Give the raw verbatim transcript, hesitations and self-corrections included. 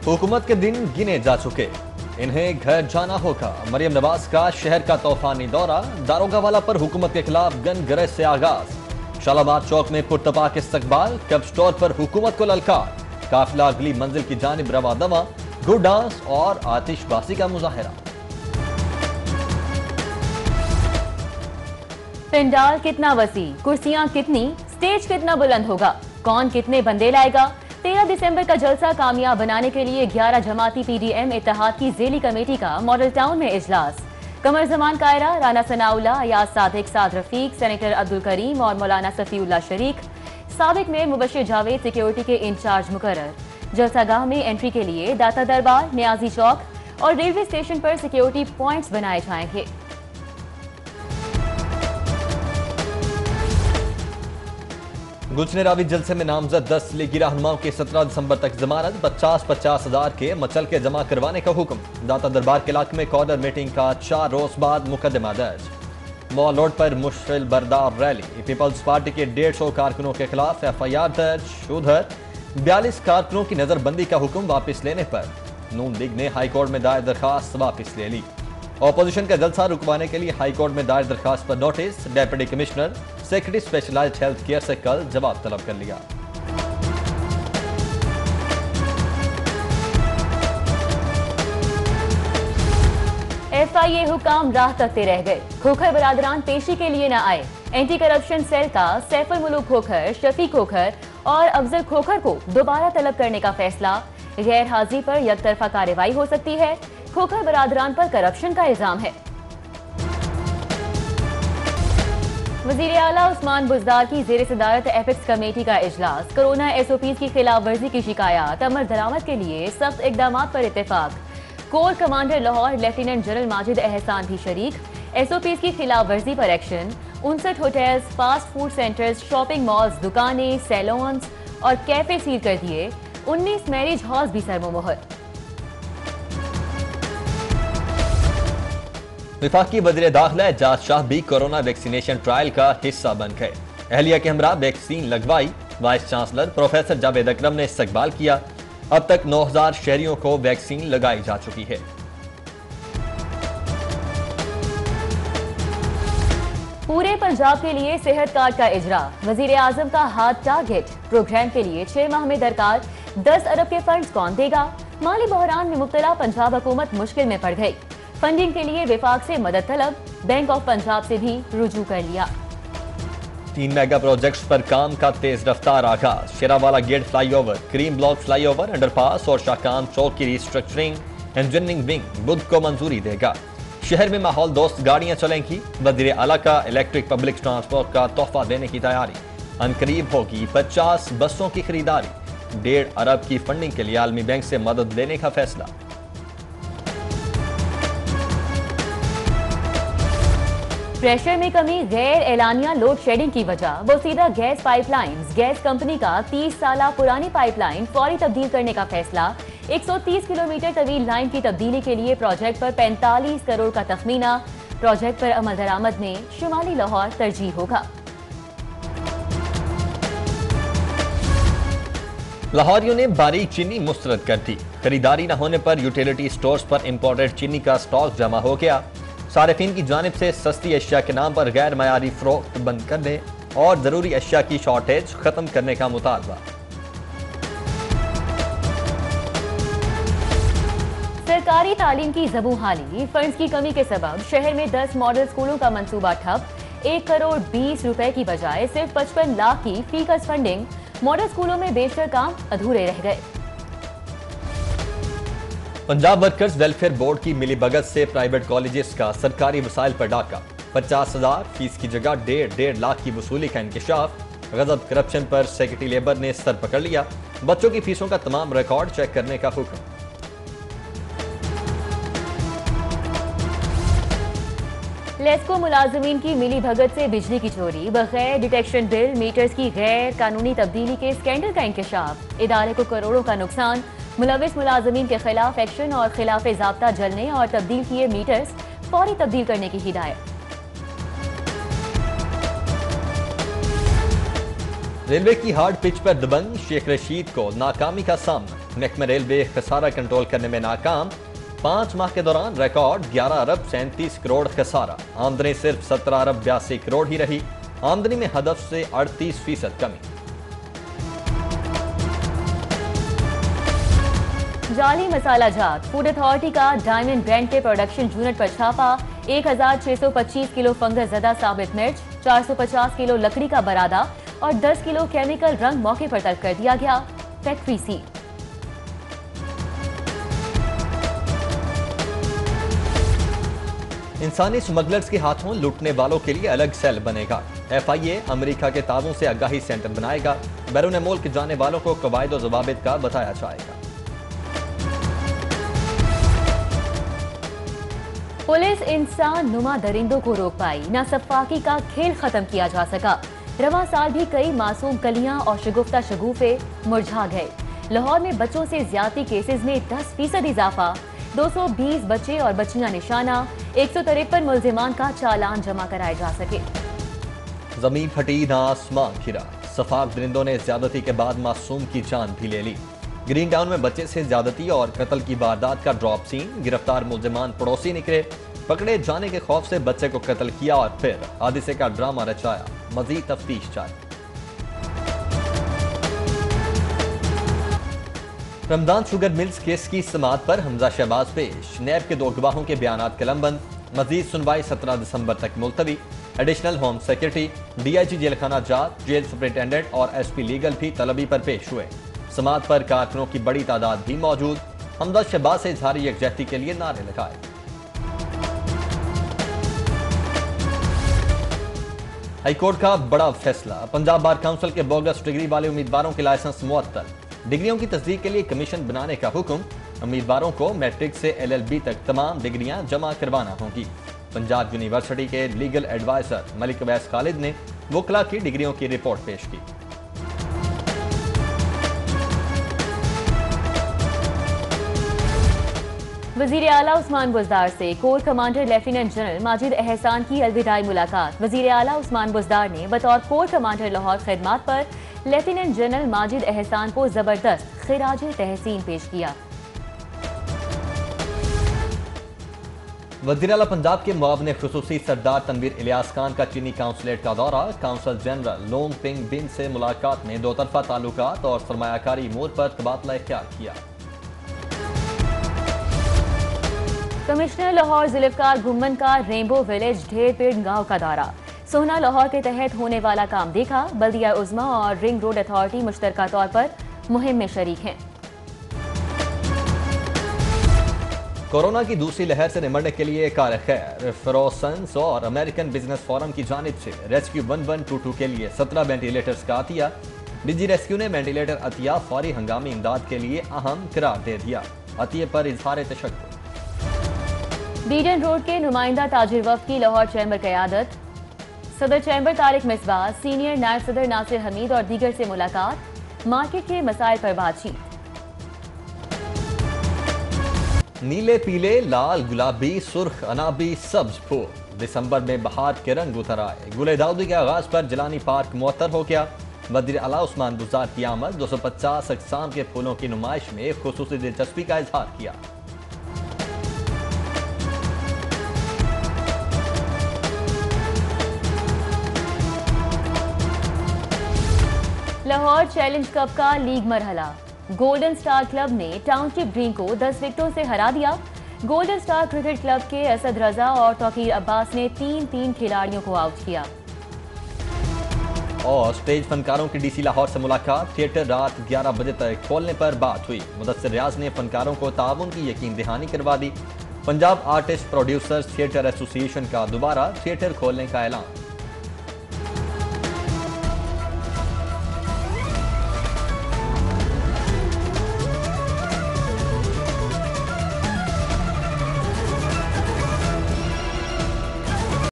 हुकूमत के दिन गिने जा चुके, इन्हें घर जाना होगा। मरियम नवाज का शहर का तूफानी दौरा, दारोगा वाला पर हुकूमत के खिलाफ गन गरज से आगाज। शालामार चौक में पुरतपाक इस्तकबाल, कब स्टोर पर हुकूमत को ललकार। काफिला अगली मंजिल की जानिब रवा दवा, गुड डांस और आतिशबाजी का मुजाहरा। पंडाल कितना वसी, कुर्सियां कितनी, स्टेज कितना बुलंद होगा, कौन कितने बंदे लाएगा। तेरह दिसंबर का जलसा कामयाब बनाने के लिए ग्यारह जमाती पीडीएम इत्तेहाद की ज़ेली कमेटी का मॉडल टाउन में इजलास। कमर जमान कायरा, राना सनाउल्ला, अयाज सादिक, साद रफीक, सेनेटर अब्दुल करीम और मौलाना सफीउल्लाह शरीक। साबिक में मुबशिर जावेद सिक्योरिटी के इंचार्ज मुकर्रर। जलसागाह में एंट्री के लिए दाता दरबार, नियाजी चौक और रेलवे स्टेशन पर सिक्योरिटी पॉइंट्स बनाए जाएंगे। गुजने रावी जलसे में नामजद दस लीगी रहनुमाओं की सत्रह दिसंबर तक जमानत, पचास पचास हजार के मचल के जमा करवाने का हुक्म। दाता दरबार के इलाके में कॉर्नर मीटिंग का चार रोज बाद मुकदमा दर्ज। मॉल रोड पर मुश्किल बर्दार रैली, पीपल्स पार्टी के डेढ़ सौ कारकुनों के खिलाफ एफ आई आर दर्ज। उधर बयालीस कारकुनों की नजरबंदी का हुक्म वापस लेने पर नून लीग ने हाईकोर्ट में दायर दरखास्त वापस ले ली। ऑपोजिशन का जलसा रुकवाने के लिए हाईकोर्ट में दायर दरखास्त पर नोटिस, deputy commissioner secretary specialised health care से कल जवाब तलब कर लिया। एफ आई ए हुकाम राह तकते रह गए, खोखर बरादरान पेशी के लिए न आए। एंटी करप्शन सेल का सैफुल मुलूक खोखर, शफी खोखर और अफजल खोखर को दोबारा तलब करने का फैसला। गैर हाजिरी पर यकतरफा कार्रवाई हो सकती है। खोखर बरादरान पर करप्शन का इल्जाम है। वजीर आला उस्मान बुज़दार की जेर सदारत एपिक्स कमेटी का इजलास। कोरोना एस ओ पी की खिलाफ वर्जी की शिकायत, अमल दरामद के लिए सख्त इकदाम पर इत्तेफाक। Corps commander Lahore lieutenant general Majid Ehsan भी शरीक। एस ओ पी की खिलाफ वर्जी पर एक्शन। उनसठ hotels, fast food centres, shopping malls, दुकानें, सैलून्स और कैफे सील कर दिए। उन्नीस मैरिज हॉल्स भी सरमोहर। विफाकी वज़ीर दाखिला एजाज शाह भी कोरोना वैक्सीनेशन ट्रायल का हिस्सा बन गए। अहलिया के हमरा वैक्सीन लगवाई। Vice chancellor professor Javed Akram ने इस्तकबाल किया। अब तक नौ हजार शहरियों को वैक्सीन लगाई जा चुकी है। पूरे पंजाब के लिए सेहत कार्ड का इजरा, वजीर आजम का हाथ टारगेट। प्रोग्राम के लिए छह माह में दरकार दस अरब के फंड्स कौन देगा। माली बहरान में मुब्तला पंजाब हुकूमत मुश्किल में पड़ गई। फंडिंग के लिए विफाक से मदद तलब, बैंक ऑफ पंजाब से भी रुजू कर लिया। तीन मेगा प्रोजेक्ट्स पर काम का तेज रफ्तार आगाज। Sheranwala gate flyover, Karim block flyover, underpass और शाहकाम चौक की रिस्ट्रक्चरिंग, इंजीनियरिंग विंग बुध को मंजूरी देगा। शहर में माहौल दोस्त गाड़ियां चलेंगी। वजीर आला का इलेक्ट्रिक पब्लिक ट्रांसपोर्ट का तोहफा देने की तैयारी। अनकरीब होगी पचास बसों की खरीदारी। डेढ़ अरब की फंडिंग के लिए आलमी बैंक से मदद लेने का फैसला। प्रेशर में कमी, गैर एलानिया लोड शेडिंग की वजह। बोसीदा गैस पाइपलाइंस, गैस कंपनी का तीस साल पुरानी पाइपलाइन फौरी तब्दील करने का फैसला। एक सौ तीस किलोमीटर तवील लाइन की तब्दीली के लिए प्रोजेक्ट पर पैंतालीस करोड़ का तखमीना। प्रोजेक्ट पर अमल दरामद में शुमाली लाहौर तरजीह होगा। लाहौरियों ने बारीक चीनी मुस्तरद कर दी। खरीदारी न होने पर यूटिलिटी स्टोर्स पर इंपोर्टेड चीनी का स्टॉक जमा हो गया। सारिफीन की जानिब से सस्ती अशिया के नाम पर गैर मयारी फरोख्त बंद करने और जरूरी अशिया की शॉर्टेज खत्म करने का मुतालबा। सरकारी तालीम की ज़बूहाली, फंड्स की कमी के सबब शहर में दस मॉडल स्कूलों का मंसूबा ठप। एक करोड़ बीस रुपए की बजाय सिर्फ पचपन लाख की फीकस फंडिंग। मॉडल स्कूलों में बेशतर काम अधूरे रह गए। पंजाब वर्कर्स वेलफेयर बोर्ड की मिलीभगत से प्राइवेट कॉलेजेस का सरकारी वसाइल पर डाका। पचास हजार फीस की जगह डेढ़ डेढ़ लाख की वसूली का इंकशाफ। गजब करप्शन पर सेक्रेटरी लेबर ने सर पकड़ लिया। बच्चों की फीसों का तमाम रिकॉर्ड चेक करने का हुक्म। लेस्को मुलाजमीन की मिली भगत से बिजली की चोरी, बगैर डिटेक्शन बिल मीटर्स की गैर कानूनी तब्दीली के स्कैंडल का इंकशाफ। इदारे को करोड़ों का नुकसान। मुलविस मुलाजमीन के खिलाफ एक्शन और खिलाफ ज़ाब्ता जलने और तब्दील किए मीटर्स फौरी तब्दील करने की हिदायत। रेलवे की हार्ड पिच पर दबंग, शेख रशीद को नाकामी का सामना। महकमा रेलवे खसारा कंट्रोल करने में नाकाम। पांच माह के दौरान रिकॉर्ड ग्यारह अरब सैंतीस करोड़ खसारा। आमदनी सिर्फ सत्रह अरब बयासी करोड़ ही रही। आमदनी में हदफ से अड़तीस फीसद कमी। जाली मसाला जात। फूड अथॉरिटी का डायमंड ब्रांड के प्रोडक्शन यूनिट पर छापा। एक हजार छह सौ पच्चीस किलो फंगस ज़दा साबित मिर्च, चार सौ पचास किलो लकड़ी का बरादा और दस किलो केमिकल रंग मौके पर तलब कर दिया गया। Factory seal. इंसानी स्मगलर्स के हाथों लूटने वालों के लिए अलग सेल बनेगा। एफ आई ए अमेरिका के ताबों से आगाही सेंटर बनाएगा। बैरून मुल्क जाने वालों को कवायद और जवाबित का बताया जाएगा। पुलिस इंसान नुमा दरिंदों को रोक पाई। ना सफाकी का खेल खत्म किया जा सका। रवां साल भी कई मासूम कलियां और शगुफ्ता शगुफे मुरझा गए। लाहौर में बच्चों से ज्यादती केसेस में दस फीसद इजाफा। दो सौ बीस बच्चे और बच्चियां निशाना। एक सौ तिरपन मुलजिमान का चालान जमा कराए जा सके। जमीन फटी ना आसमान घिरा। सफाक दरिंदों ने ज्यादती के बाद मासूम की जान भी ले ली। ग्रीन टाउन में बच्चे से ज्यादती और कत्ल की वारदात का ड्रॉप सीन। गिरफ्तार मुलजिमान पड़ोसी निकले। पकड़े जाने के खौफ से बच्चे को कत्ल किया और फिर हादसे का ड्रामा रचाया। मजीद तफ्तीश जारी। रमजान शुगर मिल्स केस की समाअत पर हमजा शहबाज पेश। नैब के दो गवाहों के बयानात कलमबंद। मजीद सुनवाई सत्रह दिसंबर तक मुलतवी। Additional home secretary, D I G जेलखाना जात, जेल सुपरिटेंडेंट और एस पी लीगल भी तलबी पर पेश हुए। समाअत पर कारकुनों की बड़ी तादाद भी मौजूद। हमजा शहबाज से इजहारी यकजहती के लिए नारे लगाए। हाईकोर्ट का बड़ा फैसला। पंजाब बार काउंसिल के बोगस डिग्री वाले उम्मीदवारों के लाइसेंस मुअत्तल। डिग्रियों की तस्दीक के लिए कमीशन बनाने का हुक्म। उम्मीदवारों को मैट्रिक से एल एल बी तक तमाम डिग्रियां जमा करवाना होंगी। पंजाब यूनिवर्सिटी के लीगल एडवाइजर मलिक अवैस खालिद ने वकला की डिग्रियों की रिपोर्ट पेश की। वजीर आला उस्मान बुज़दार से corps commander lieutenant general Majid Ehsan की अलविदाई मुलाकात। वजीर आला उस्मान बुज़दार ने बतौर कोर कमांडर लाहौर खिदमात पर लेफ्टिनेंट जनरल माजिद एहसान को जबरदस्त खिराज तहसीन पेश किया। वज़ीर आला पंजाब के मुआविन खुसूसी सरदार तनवीर इलियास खान का चीनी काउंसलेट का दौरा। Consul general Long Ping Bin से मुलाकात में दो तरफा ताल्लुकात और सरमायाकारी अमूर पर तबादला ख्याल किया। कमिश्नर लाहौर जुल्फकार घुम्मन का रेनबो विलेज ढेर पेड़ गांव का दौरा। सोहना लाहौर के तहत होने वाला काम देखा। बल्दिया उज़्मा और रिंग रोड अथॉरिटी मुश्तरका तौर पर मुहिम में शरीक हैं। कोरोना की दूसरी लहर से निमटने के लिए कार खैर फ्रोसन्स और अमेरिकन बिजनेस फोरम की जानिब से rescue one one two two के लिए सत्रह वेंटिलेटर्स का अतिया। डिजी रेस्क्यू ने वेंटिलेटर अतिया फौरी हंगामी इमदाद के लिए अहम करार दे दिया। अतिये पर इजहार तशक्कुर। बीडन रोड के नुमाइंदा ताजिर वफ्द की लाहौर चैम्बर क़यादत। सदर चैम्बर तारिक मिसबाह, सीनियर नायब सदर नासिर हमीद और दीगर से मुलाकात। मार्केट के मसाइल पर बातचीत। नीले, पीले, लाल, गुलाबी, सुर्ख, अनाबी, सब्ज फूल। दिसंबर में बहार के रंग उतर आए। गुले दाऊदी के आगाज पर जिलानी पार्क मुअत्तर हो गया। वज़ीर आला उस्मान बुज़दार की आमद। दो सौ पचास अक़साम के फूलों की नुमाइश में खुसूसी दिलचस्पी का इजहार किया। लाहौर चैलेंज कप का लीग मरहला। गोल्डन स्टार क्लब ने टाउनशिप ड्रीम को दस विकेटों से हरा दिया। गोल्डन स्टार क्रिकेट क्लब के असद रजा और तौकीर अब्बास ने तीन तीन खिलाड़ियों को आउट किया। और स्टेज फनकारों की डीसी लाहौर से मुलाकात। थिएटर रात ग्यारह बजे तक खोलने पर बात हुई। मुदस्सिर रियाज ने फनकारों को ताउन की यकीन दहानी करवा दी। Punjab artist producers theatre association का दोबारा थिएटर खोलने का ऐलान।